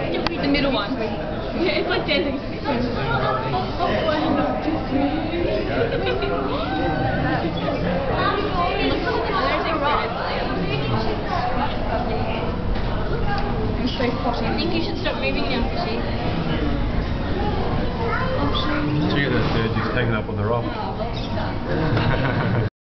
The middle one. Yeah, it's like dancing. I'm so potty. I think you should stop moving now, Fishy. Gee, that third just hanging up on the rock.